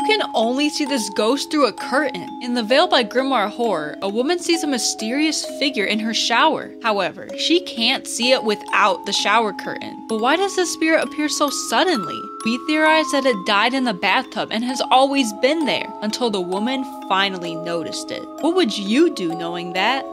can only see this ghost through a curtain. In The Veil by Grimoire Horror, a woman sees a mysterious figure in her shower. However, she can't see it without the shower curtain. But why does the spirit appear so suddenly? We theorize that it died in the bathtub and has always been there until the woman finally noticed it. What would you do knowing that?